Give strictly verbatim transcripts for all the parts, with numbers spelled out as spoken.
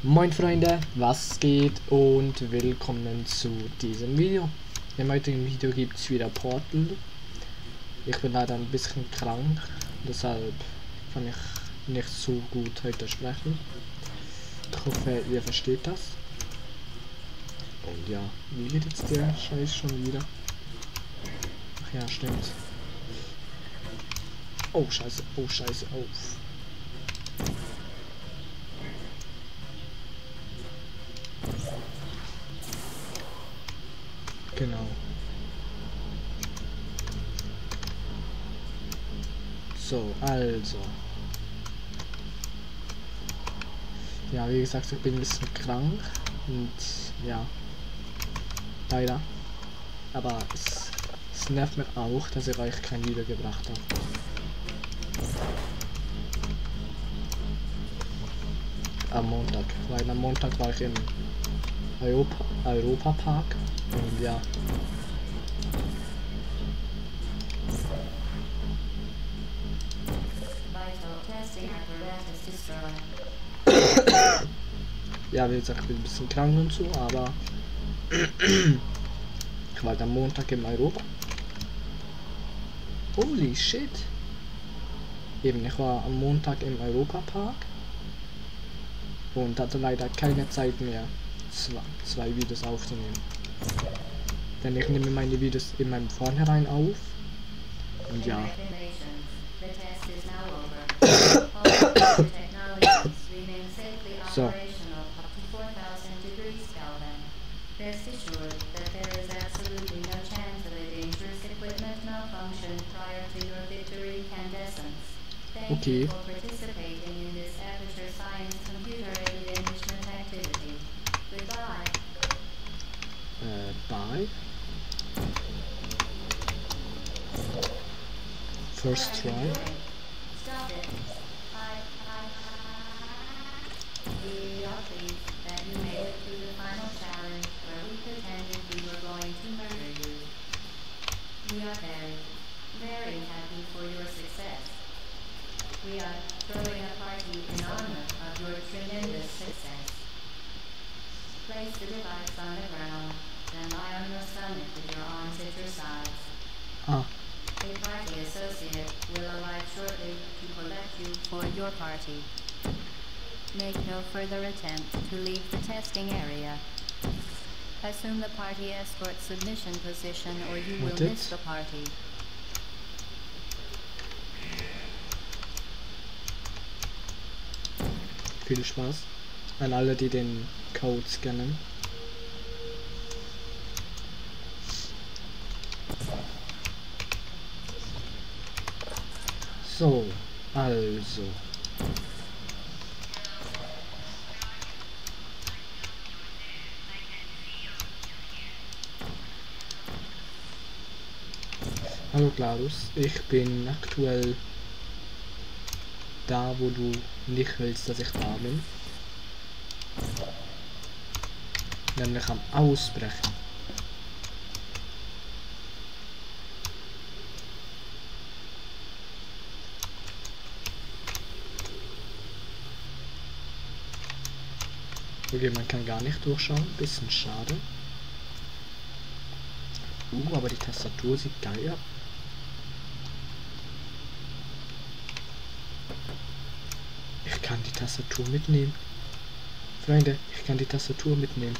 Moin Freunde, was geht und willkommen zu diesem Video. Im heutigen Video gibt es wieder Portal. Ich bin leider ein bisschen krank, deshalb kann ich nicht so gut heute sprechen. Ich hoffe, ihr versteht das. Und ja, wie geht jetzt der Scheiß schon wieder? Ach ja, stimmt. Oh scheiße, oh scheiße, oh. Genau. So, also. Ja, wie gesagt, ich bin ein bisschen krank und ja, leider. Aber es, es nervt mich auch, dass ich euch kein Video gebracht habe. Am Montag, weil am Montag war ich im Europa, Europa Park und ja. Ja, wie gesagt, ich bin ein bisschen krank und so, aber ich war am Montag im Europa. Holy shit! Eben, ich war am Montag im Europa Park und hatte leider keine Zeit mehr, zwei, zwei Videos aufzunehmen. Denn ich nehme meine Videos immer im Vornherein auf und ja. So. Okay. Äh, bye. First try. We are very, very happy for your success. We are throwing a party in honor of your tremendous success. Place the device on the ground, then lie on your stomach with your arms at your sides. Ah. A party associate will arrive shortly to collect you for your party. Make no further attempt to leave the testing area. Assume the party escort submission position or you will miss the party. Viel Spaß an alle, die den Code scannen. So, also. Hallo Gladys, ich bin aktuell da, wo du nicht willst, dass ich da bin. Nämlich am Ausbrechen. Okay, man kann gar nicht durchschauen, bisschen schade. Uh, aber die Tastatur sieht geil aus. Ich kann die Tastatur mitnehmen. Freunde, ich kann die Tastatur mitnehmen.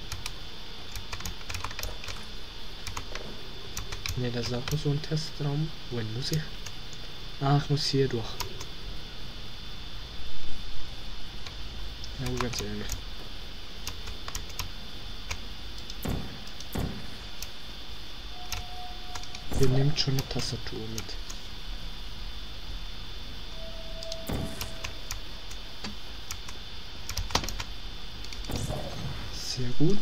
Ne, das ist auch nur so ein Testraum. Wohin muss ich? Ah, ich muss hier durch. Ja, ganz ehrlich. Ihr nehmt schon eine Tastatur mit. Sehr gut.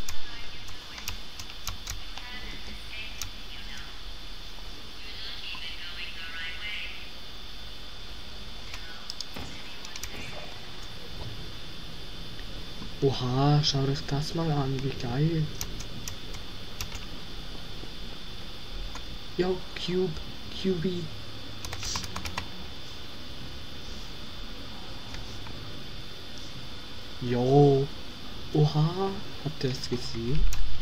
Oha, schau euch das mal an, wie geil. Yo, Cube, Q B. Jo. Oha. Habt ihr das gesehen?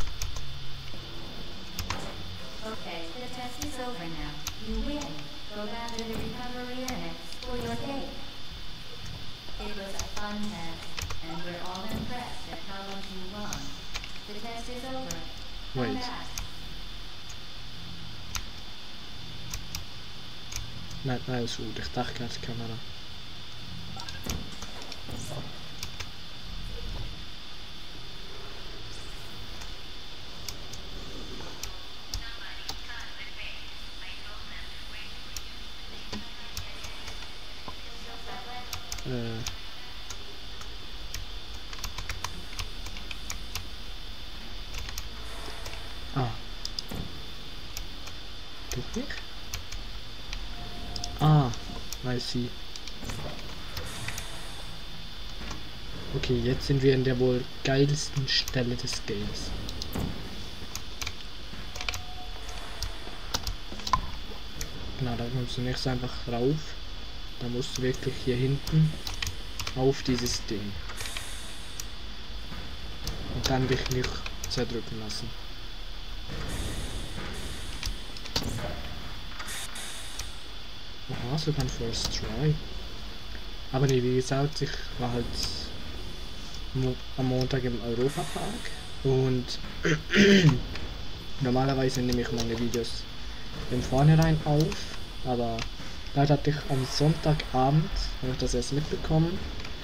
Okay, the test is over now. You win. Go back to the recovery annex for your cake. It was a fun test, and we're all impressed at how much you won. The test is over. Come Wait. back. Nein, nein, ist gut. Ich dachte gerade die Kamera. Äh. Ah. Doch nicht? Ah, I see. Okay, jetzt sind wir in der wohl geilsten Stelle des Games. Genau, da kommst du nicht einfach rauf. Da musst du wirklich hier hinten auf dieses Ding. Und dann dich nicht zerdrücken lassen. Aha, sogar ein First Try. Aber nee, wie gesagt, ich war halt mo am Montag im Europapark und normalerweise nehme ich meine Videos im Vornherein auf, aber leider hatte ich am Sonntagabend, habe ich das erst mitbekommen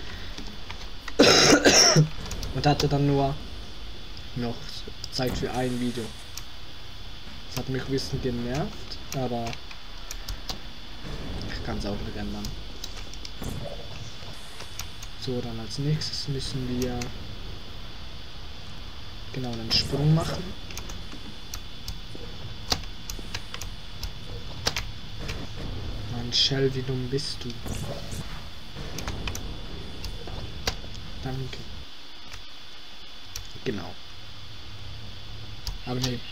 und hatte dann nur noch Zeit für ein Video. Das hat mich ein bisschen genervt, aber ich kann es auch nicht ändern. So, dann als nächstes müssen wir genau einen Sprung machen. Mann, Shell, wie dumm bist du? Danke. Genau. Aber nee.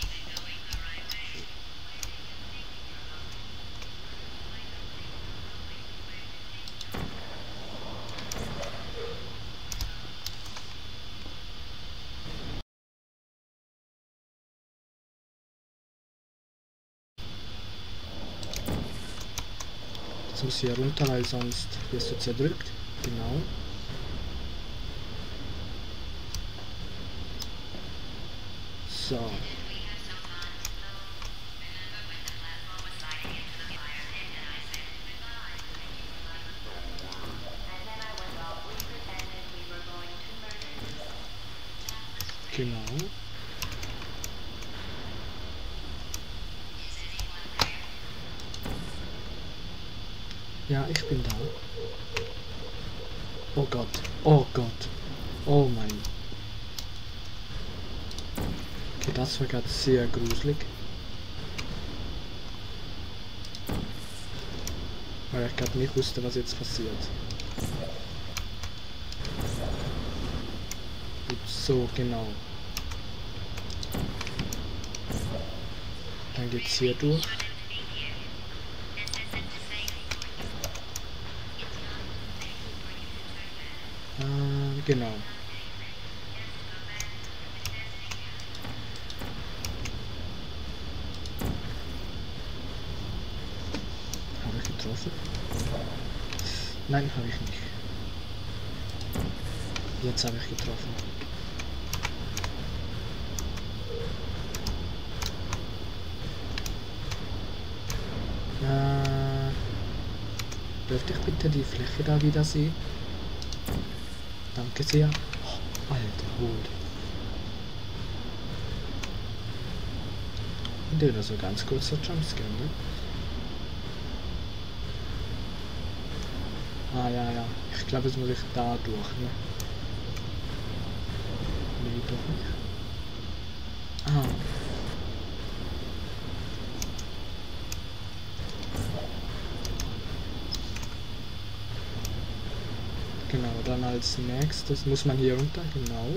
Jetzt muss ich hier runter, weil sonst wirst du zerdrückt. Genau. So. Genau. Ja, ich bin da. Oh Gott. Oh Gott. Oh mein. Okay, das war gerade sehr gruselig. Weil ich gerade nicht wusste, was jetzt passiert. Gut, so, genau. Dann geht's hier durch. Äh, genau. Habe ich getroffen? Nein, habe ich nicht. Jetzt habe ich getroffen. Äh, dürfte ich bitte die Fläche da wieder sehen? Danke sehr. Oh, alter Hut. Und der so ganz kurzer Jumpscare, ne? Ah ja, ja. Ich glaube, jetzt muss ich da durch, ne? Nee, doch nicht. Ah. Genau, dann als nächstes muss man hier runter, genau.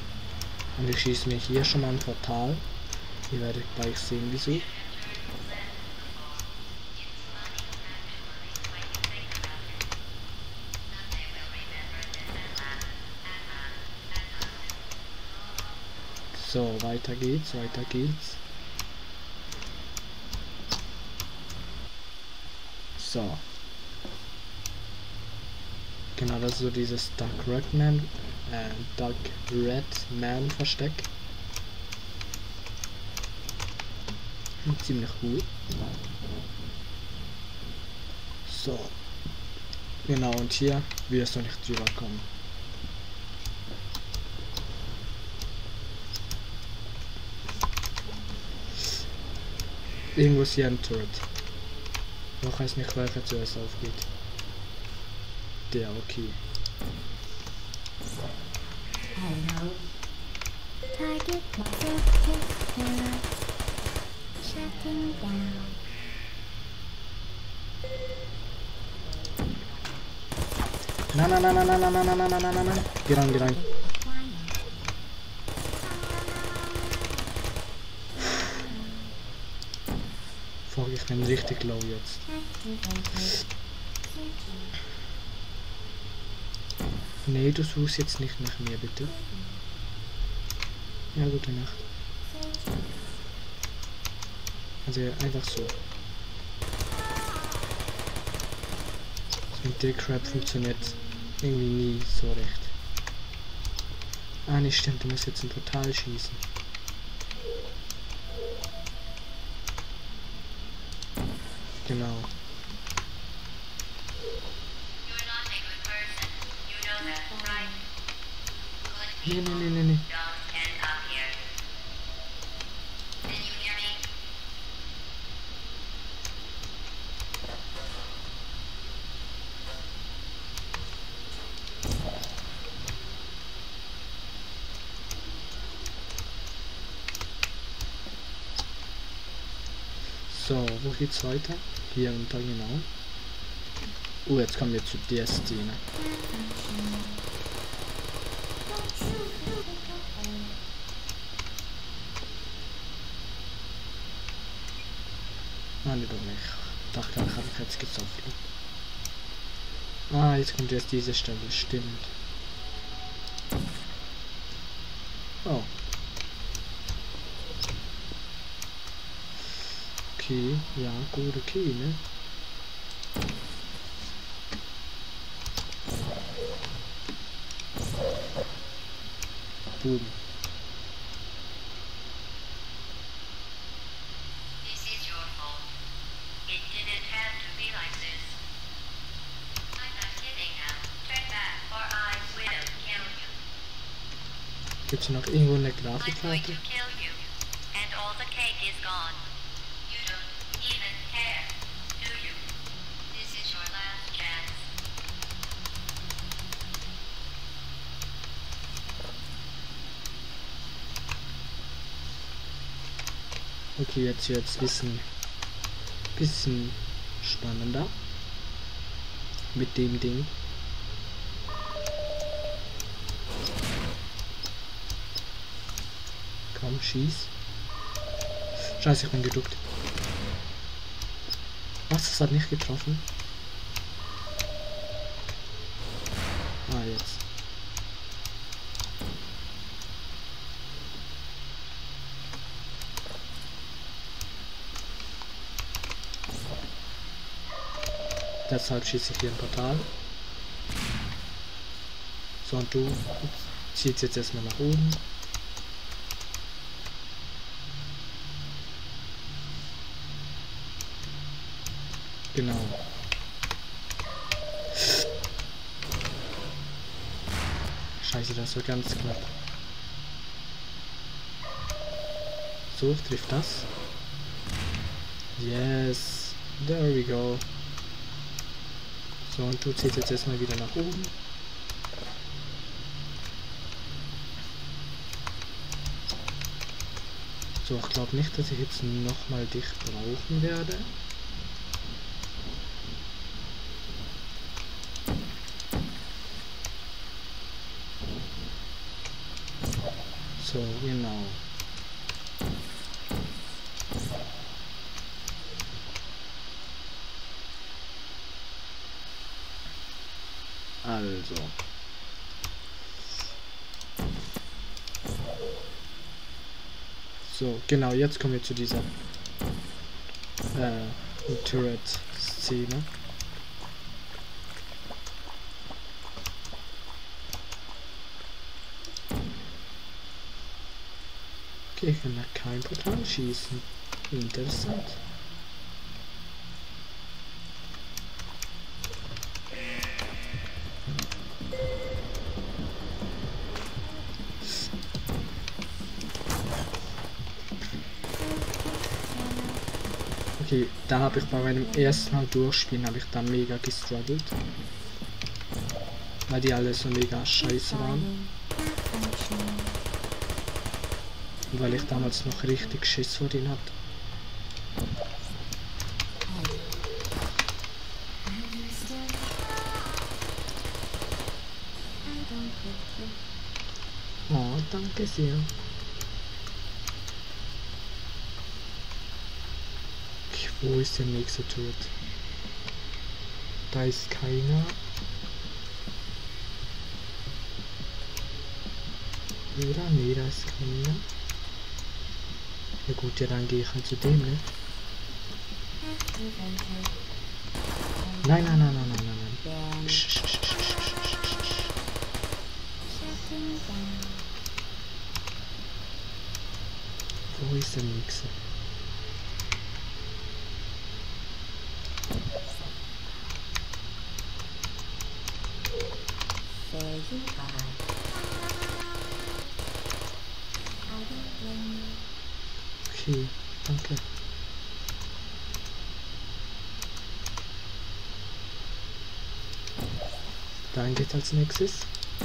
Und ich schieße mir hier schon mal ein Portal. Ihr werdet gleich sehen, wieso. So, weiter geht's, weiter geht's. So. Genau, das ist so dieses Dark Redman, äh, Dark Redman Versteck. Ziemlich cool. So. Genau, und hier wirst du nicht drüber kommen. Irgendwo ist hier ein Turret. Ich weiß nicht, welcher zuerst aufgeht. Der, okay. Hello. Target location. Shutting down. Nein, nein, nein, nein, nein, nein, nein, nein, nein, nein, nein, nein. Geh rein, geh rein. Fuck, ich bin richtig low jetzt. Nee, du suchst jetzt nicht nach mir, bitte. Ja, gute Nacht. Also einfach so. Das mit der Crap funktioniert irgendwie nie so recht. Ah, nicht stimmt, du musst jetzt ein Portal schießen. Genau. Nee, nee, nee, nee, nee. So, wo geht's weiter? Hier unter, genau. Oh, jetzt kommen wir zu der Szene. Nein, doch nicht. Ich dachte, ich habe mich jetzt gezopft. Ah, jetzt kommt erst diese Stelle, stimmt. Oh. Okay, ja, gut, okay, ne? Boom. This is your fault. It didn't have to be like this. I'm not kidding now. Turn back or I will kill you. Gibt's noch irgendwo eine I'm going to Grafikkarte? kill you. And all the cake is gone. You don't even care, do you? This is your last chance. Okay, jetzt wird's bisschen, bisschen spannender mit dem Ding. Komm, schieß. Scheiße, ich bin geduckt. Was? Das hat nicht getroffen? Ah, jetzt. Deshalb schieße ich hier ein Portal. So, und du ziehst jetzt erstmal nach oben. Genau. Scheiße, das war ganz knapp. So, trifft das. Yes. There we go. So, und du ziehst jetzt erstmal wieder nach oben. So, ich glaube nicht, dass ich jetzt nochmal dich brauchen werde. So, genau. Also. So, genau, jetzt kommen wir zu dieser äh, Turret-Szene. Okay, ich kann da kein Portal schießen. Interessant. Okay, da habe ich bei meinem ersten Mal durchspielen, habe ich da mega gestruggelt. Weil die alle so mega scheiße waren. Und weil ich damals noch richtig Schiss vor denen hatte. Oh, danke sehr. Okay, wo ist der nächste Turret? Da ist keiner. Oder? Nee, da ist keiner. Ja gut, ja dann gehe ich halt zu dem, ne? Nein, nein, nein, nein, nein, nein, nein. Psch, psch, psch, psch, psch, psch. Wo ist der nächste? Okay, danke. Dann geht als nächstes.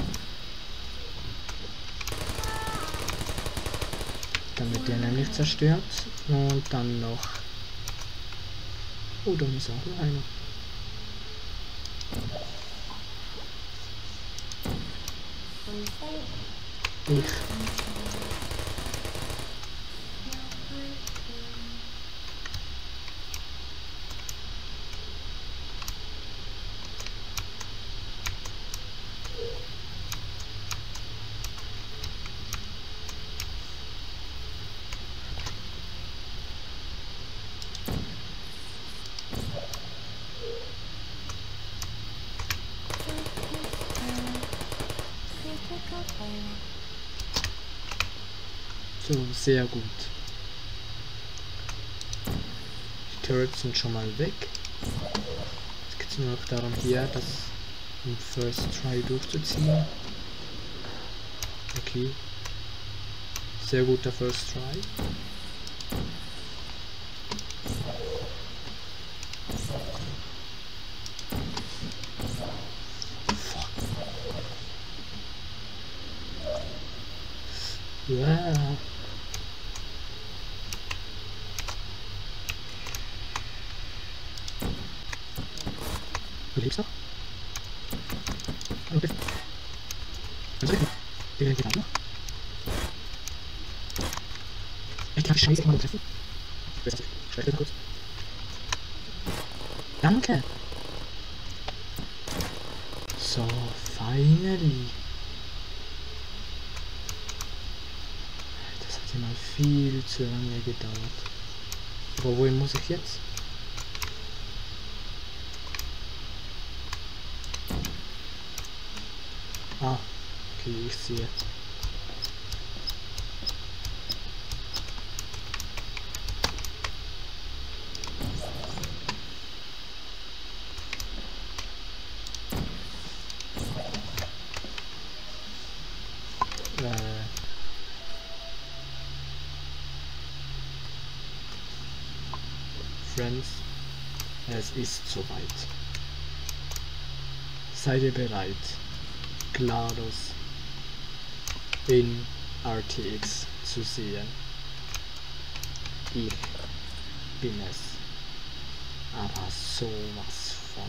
Dann wird der nämlich zerstört. Und dann noch. Oh, da ist auch noch einer. Ich. So, sehr gut. Die Turrets sind schon mal weg. Jetzt geht es nur noch darum, hier das im First Try durchzuziehen. Okay. Sehr guter First Try. Ja. Du lebst noch? Hallo, bitte. Was soll ich denn? Den rennt noch? Ich darf die Scheiße immer noch treffen. Ich weiß nicht. Ich schreibe das kurz. Danke. So, finally. Das hat ja mal viel zu lange gedauert. Aber wohin muss ich jetzt? Ah, okay, ich sehe. Äh. Friends, es ist soweit. Seid ihr bereit? GLaDOS in R T X zu sehen. Ich bin es. Aber sowas von.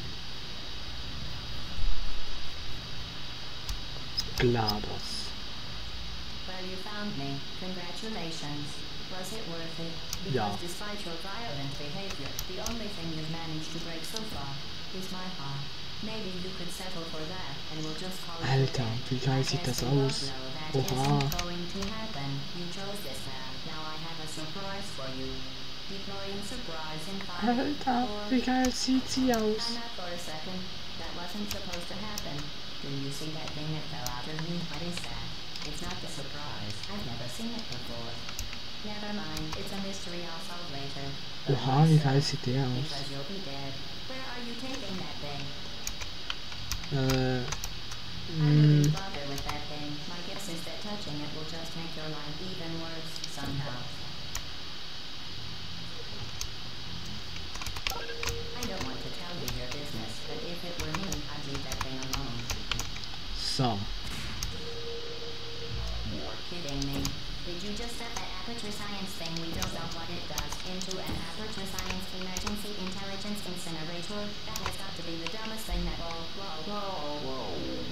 GLaDOS. Well, you found me. Congratulations. Was it worth it? Because Ja. despite your violent behavior, the only thing you've managed to break so far is my heart. Maybe you could settle for that and we'll just call it a Alter, day. wie geil I sieht guess das we both aus? know that Oha. isn't going to happen. You chose this path. Now I have a a surprise for you. Deploying surprise in five, Alter, four, wie geil sieht sie aus. Time out for a second. That wasn't supposed to happen. Do you see that thing that fell out of me? What is that? It's not the surprise. I've never seen it before. Never mind. It's a mystery I'll solve later. But Oha, wie myself, geil sieht der aus. because you'll be dead. Where are you taking that thing? Äh, I wouldn't mh, bother with that thing. My guess is that touching it will just make your life even worse somehow. I don't want to tell you your business, but if it were me, I'd leave that thing alone. so. You're kidding me. Did you just set that Aperture Science thing, we don't know what it does, into an Aperture Science Emergency Intelligence Incinerator? That has got to be the dumbest thing that... Whoa, whoa, whoa, whoa.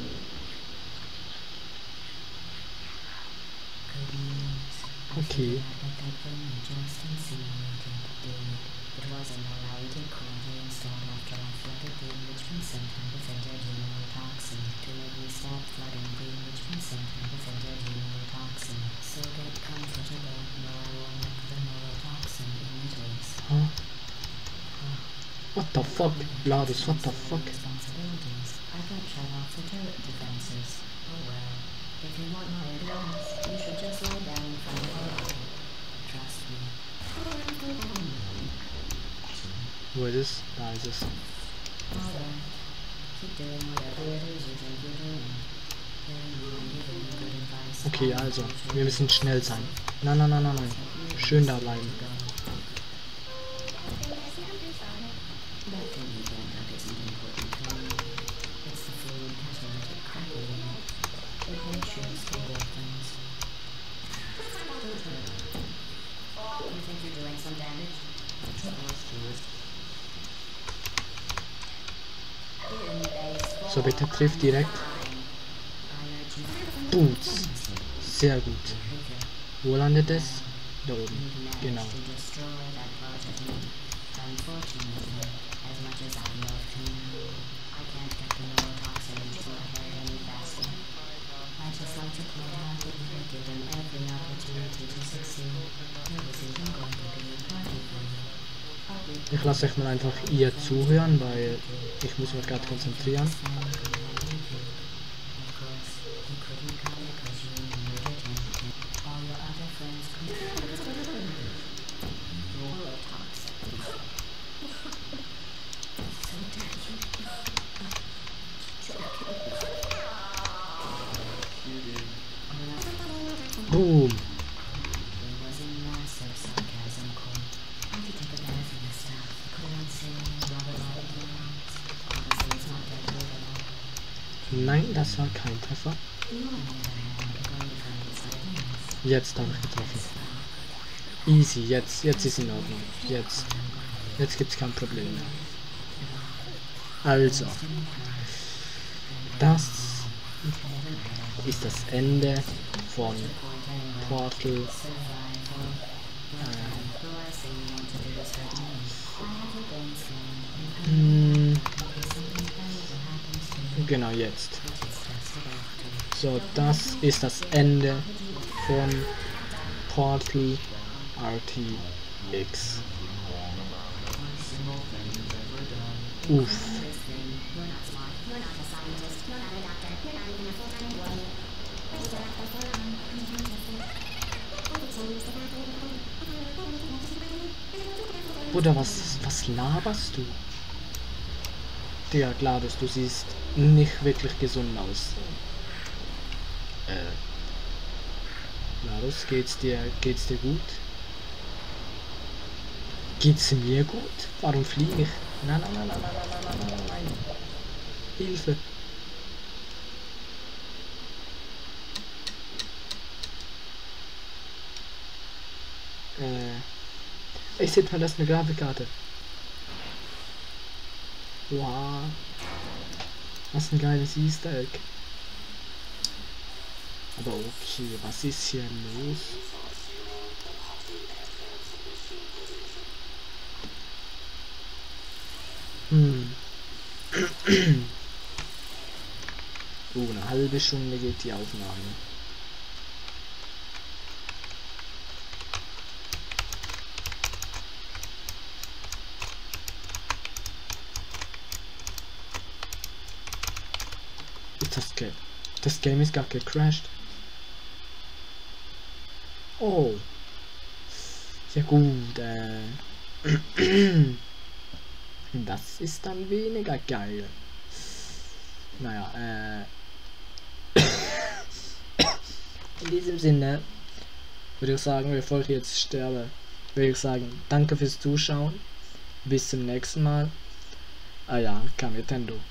Okay. It was an allied colony installed after I flooded Greenwich Vincent and defended neurotoxin to make me stop flooding Greenwich Vincent and defended neurotoxin. So get comfortable, no I won't let the neurotoxin emitters. Huh? What the fuck? Gladys, what the fuck? Responsibilities. I got shut off the turret defenses. Oh well. If you want my advice, you should just lie down in front of the light. Trust me. Wo ist es? Da ist es. Alright. Keep doing whatever it is you think you're doing. Then I'm giving you good advice. Okay, also, wir müssen schnell sein. Nein, nein, nein, nein, nein. Schön da bleiben. That thing you don't know isn't important to me. It's the fluid catalytic crackle in it. It makes sure stable things. You think you're doing some damage? So, bitte trifft direkt. Boots. Sehr gut. Wo landet es? Da oben. Genau. Ich lasse euch mal einfach ihr zuhören, weil ich muss mich gerade konzentrieren. Boom. Nein, das war kein Treffer. Jetzt habe ich getroffen. Easy, jetzt, jetzt ist in Ordnung. Jetzt, jetzt gibt es kein Problem mehr. Also, das ist das Ende von Portal. Ähm, genau jetzt. So, das ist das Ende von Portal R T X. Uff. Bruder, was, was laberst du? Digga, Gladys, du siehst nicht wirklich gesund aus. Äh. Gladys, geht's dir, geht's dir gut? Geht's mir gut? Warum fliege ich? Nein, nein, nein, nein, nein, nein, nein, nein, nein, nein. Hilfe. Äh. Ich sehe mal, das ist eine Grafikkarte. Wow. Was ein geiles Easter Egg. Aber okay, was ist hier los? Hm. Oh, eine halbe Stunde geht die Aufnahme. das Game. Das Game ist gar gecrashed. Oh. Ja gut, äh. Das ist dann weniger geil. Naja, äh. In diesem Sinne würde ich sagen, bevor ich jetzt sterbe, würde ich sagen, danke fürs Zuschauen. Bis zum nächsten Mal. Ah ja, Kametendo.